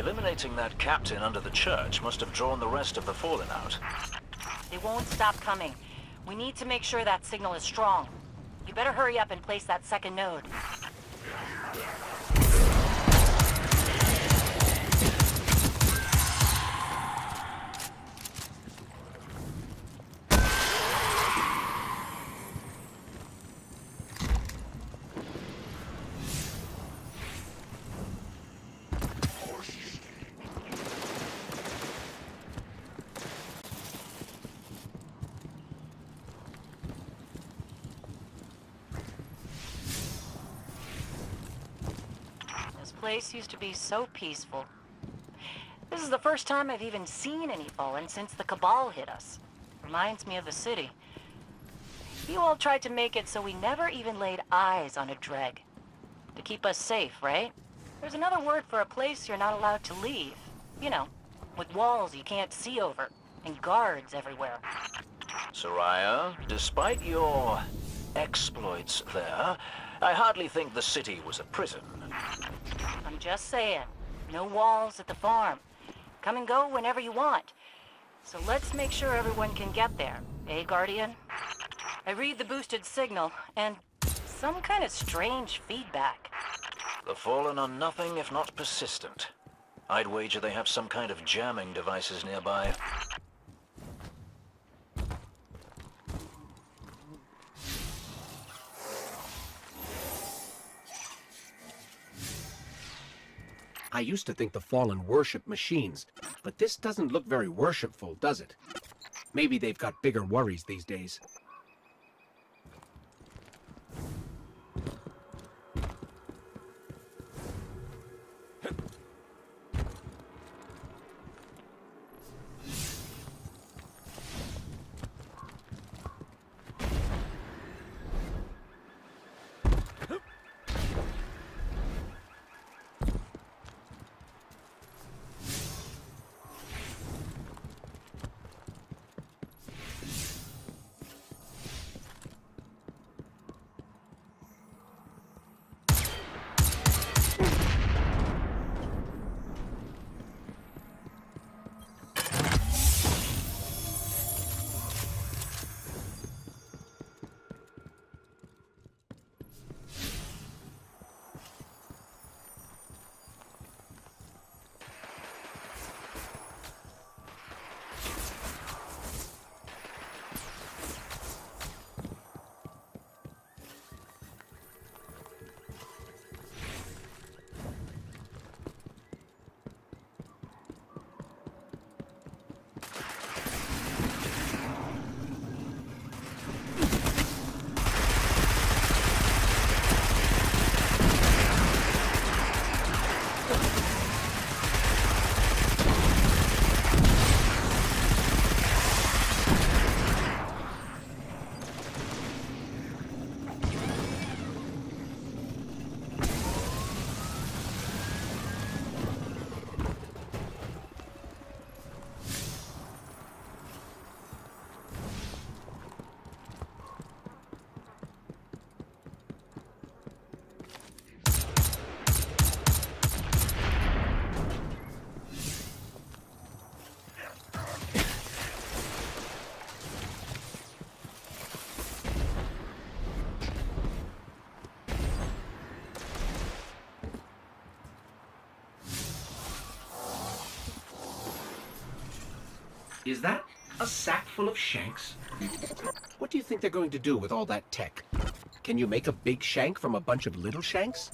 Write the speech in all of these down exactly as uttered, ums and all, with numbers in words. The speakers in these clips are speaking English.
Eliminating that captain under the church must have drawn the rest of the Fallen out. They won't stop coming. We need to make sure that signal is strong. You better hurry up and place that second node. This place used to be so peaceful. This is the first time I've even seen any Fallen since the Cabal hit us. Reminds me of the city. You all tried to make it so we never even laid eyes on a Dreg. To keep us safe, right? There's another word for a place you're not allowed to leave. You know, with walls you can't see over, and guards everywhere. Soraya, despite your exploits there, I hardly think the city was a prison. I'm just saying, no walls at the farm. Come and go whenever you want. So let's make sure everyone can get there, eh, Guardian? I read the boosted signal, and some kind of strange feedback. The Fallen are nothing if not persistent. I'd wager they have some kind of jamming devices nearby. I used to think the Fallen worship machines, but this doesn't look very worshipful, does it? Maybe they've got bigger worries these days. Is that a sack full of shanks? What do you think they're going to do with all that tech? Can you make a big shank from a bunch of little shanks?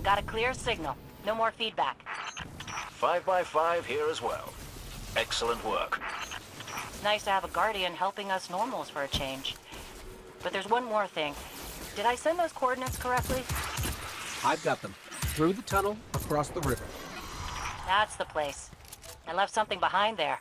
Got a clear signal. No more feedback. Five by five here as well. Excellent work. It's nice to have a guardian helping us normals for a change. But there's one more thing. Did I send those coordinates correctly? I've got them. Through the tunnel, across the river. That's the place. I left something behind there.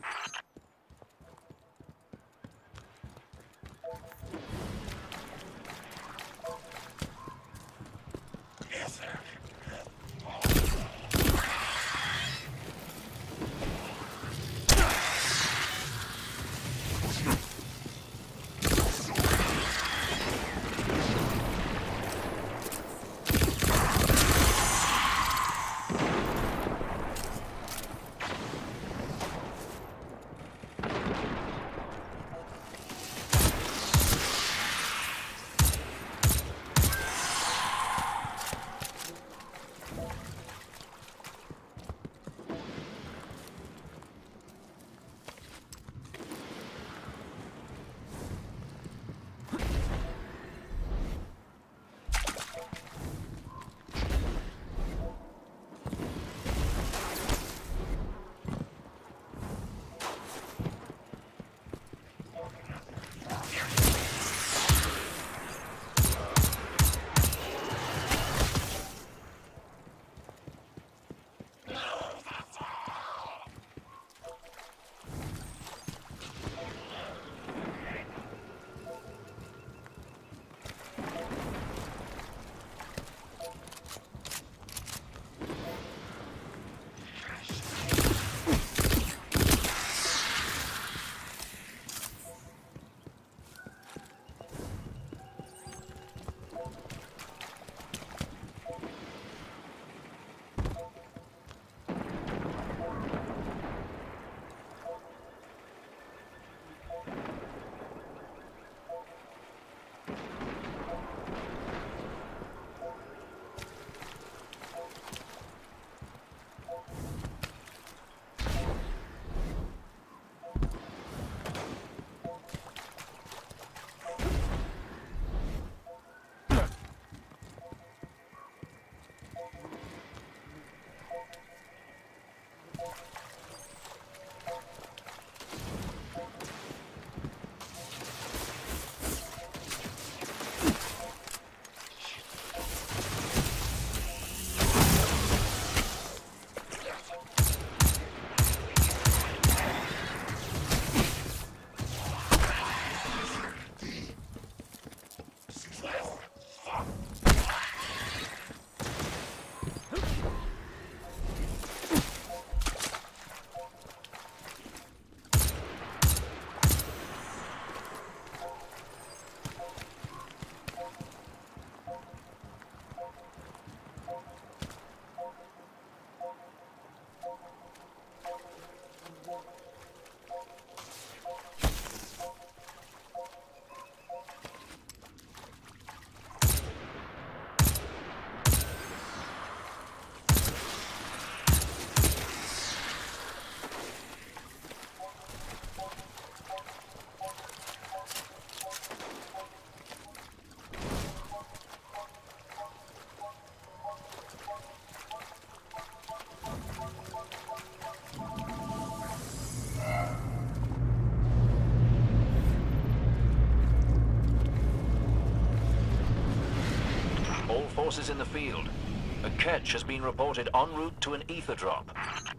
Forces in the field. A catch has been reported en route to an ether drop.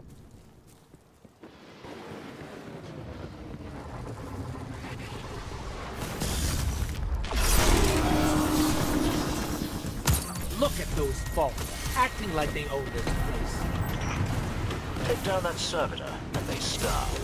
Look at those folks, acting like they own this place. Take down that servitor, and they starve.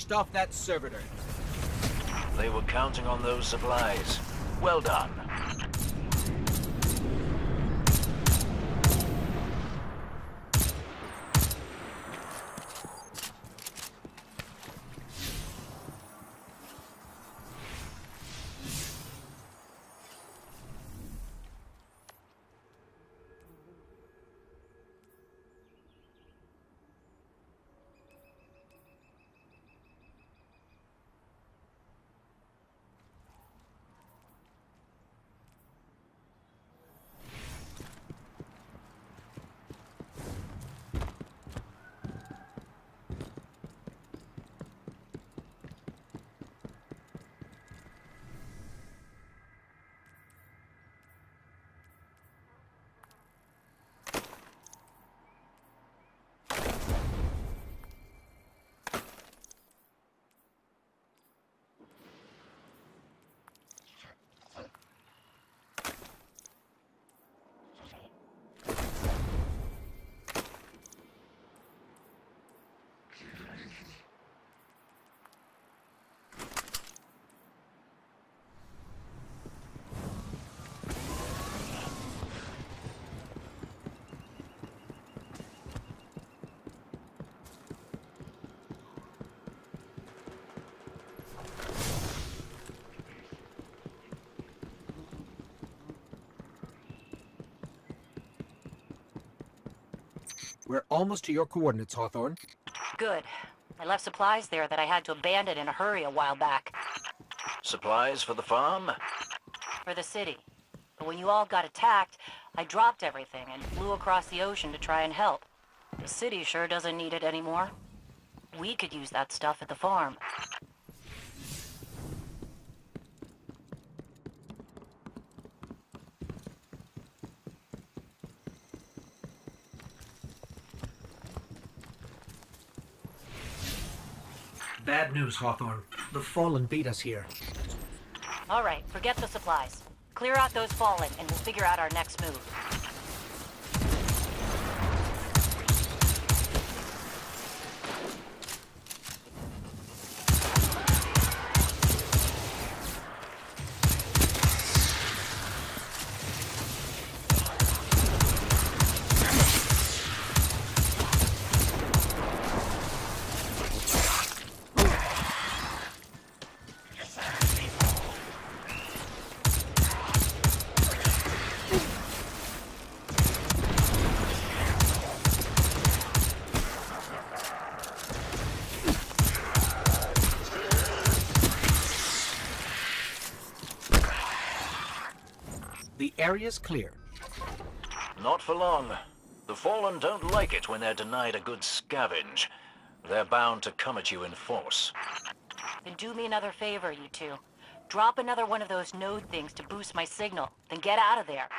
finished off that servitor. They were counting on those supplies. Well done. We're almost to your coordinates, Hawthorne. Good. I left supplies there that I had to abandon in a hurry a while back. Supplies for the farm? For the city. But when you all got attacked, I dropped everything and flew across the ocean to try and help. The city sure doesn't need it anymore. We could use that stuff at the farm. Bad news, Hawthorne. The Fallen beat us here. All right, forget the supplies. Clear out those fallen, and we'll figure out our next move. The area's clear. Not for long. The Fallen don't like it when they're denied a good scavenge. They're bound to come at you in force. Then do me another favor, you two. Drop another one of those node things to boost my signal, then get out of there.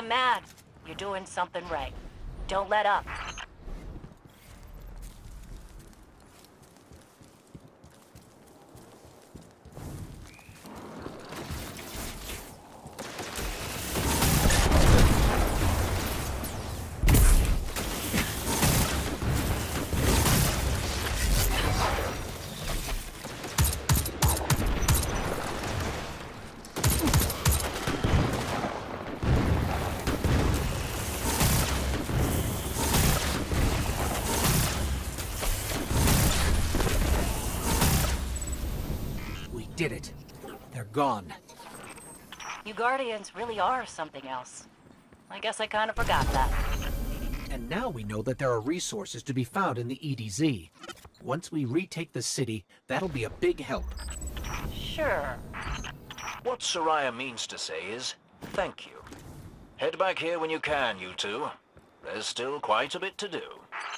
I'm mad. You're doing something right. Don't let up. Did it. They're gone. You Guardians really are something else. I guess I kind of forgot that. And now we know that there are resources to be found in the E D Z. Once we retake the city, that'll be a big help. Sure. What Soraya means to say is, thank you. Head back here when you can, you two. There's still quite a bit to do.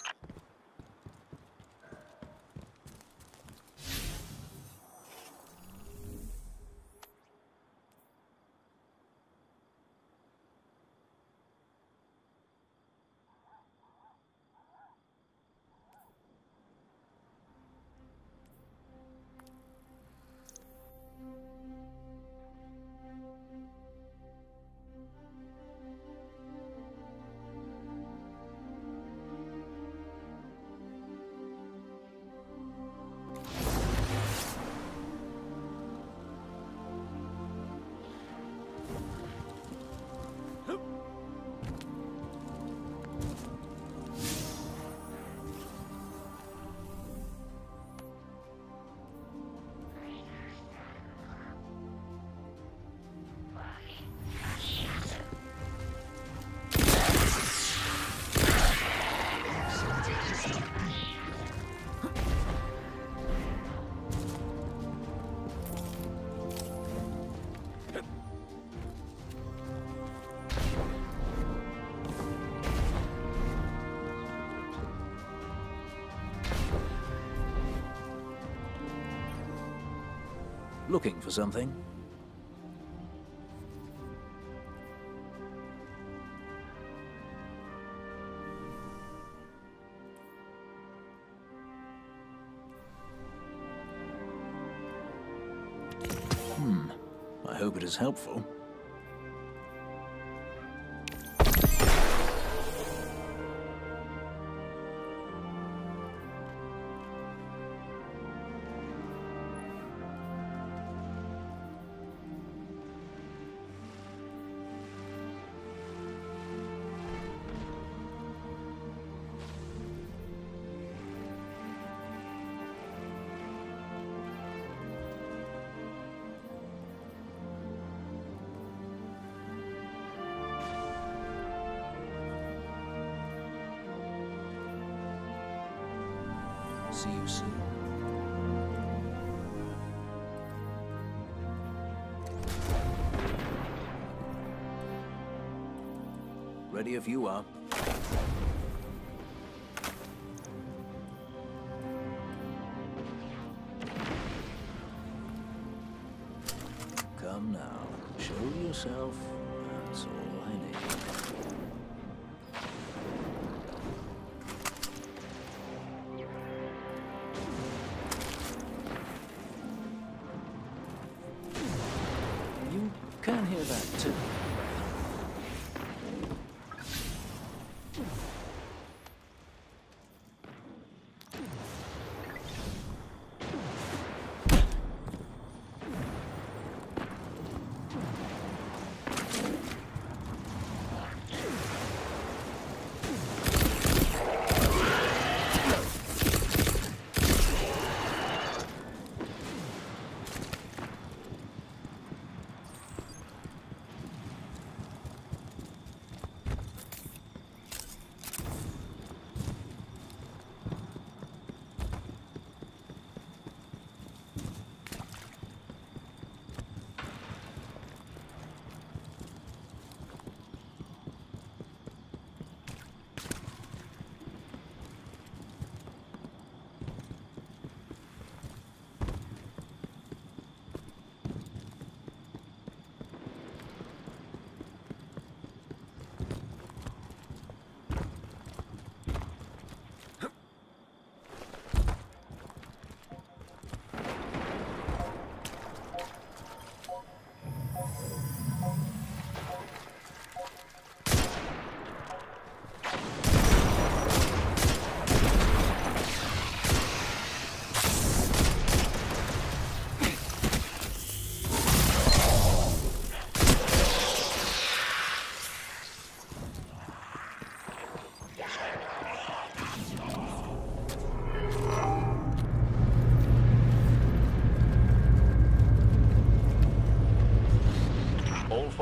Looking for something? Hmm. I hope it is helpful. See you soon. Ready if you are. Come now, show yourself. That's all I need. You can hear that too.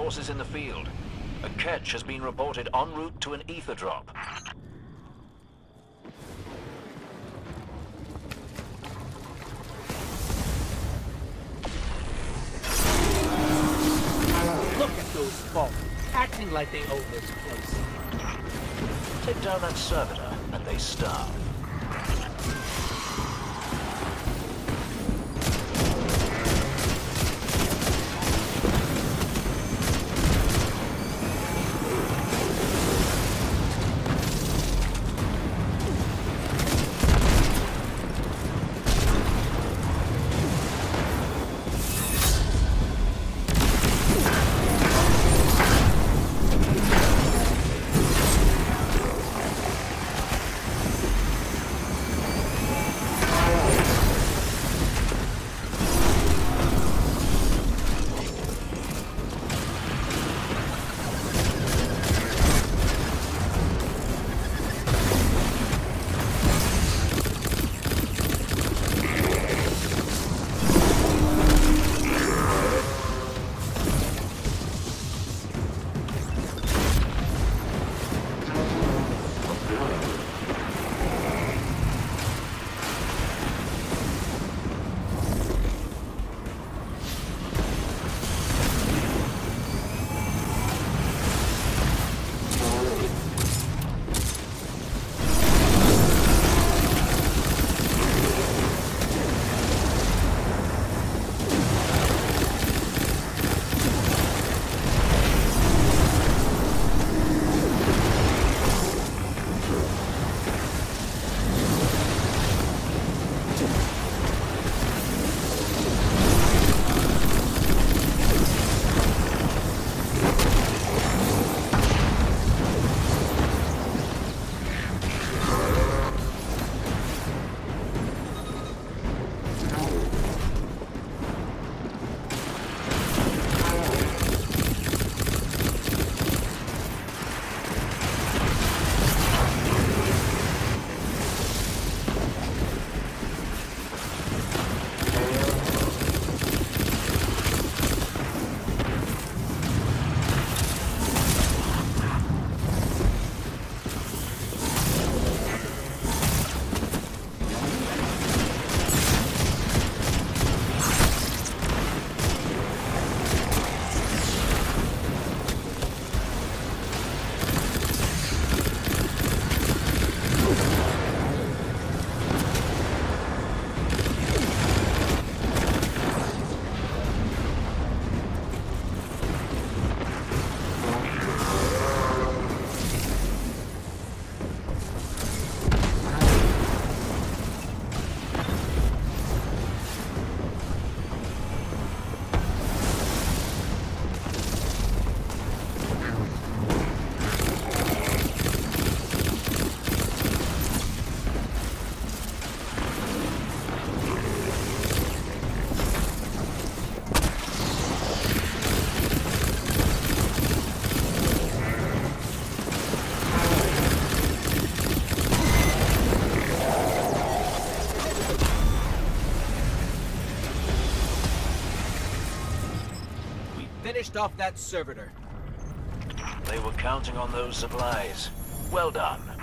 sources in the field. A catch has been reported en route to an ether drop. Look at those folk, acting like they own this place. Take down that servitor, and they starve. Finished off that servitor. They were counting on those supplies. Well done.